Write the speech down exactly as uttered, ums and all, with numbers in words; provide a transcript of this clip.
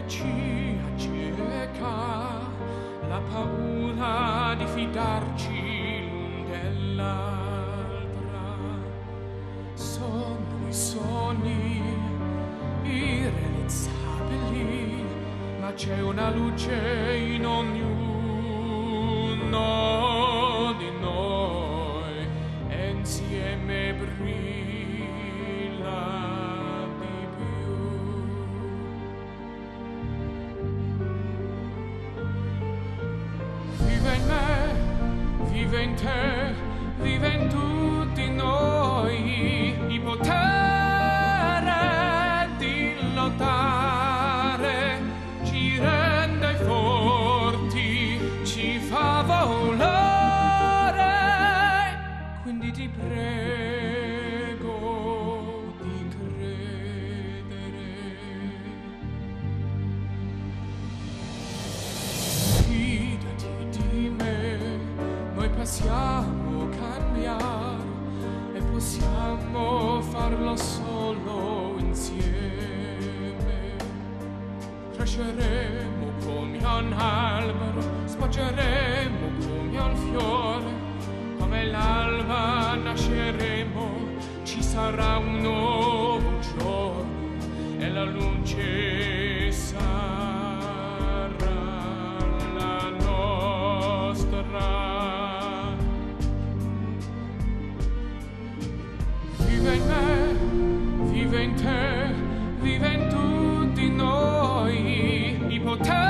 ci acceca la paura di fidarci l'un dell'altra. Sono i sogni irrealizzabili, ma c'è una luce in ognuno di noi e insieme brilla di più. Vive in me, vive in te, vive in tutti noi il potere di lottare, ci rende forti, ci fa volare, quindi ti prego di credere. Fidati di me, noi possiamo cambiare e possiamo farlo solo insieme. Cresceremo come un albero, sbocceremo come un fiore, come l'alba nasceremo, ci sarà un nuovo giorno e la luce sarà la nostra. Vive in me, vive in te, vive in tutti noi il potere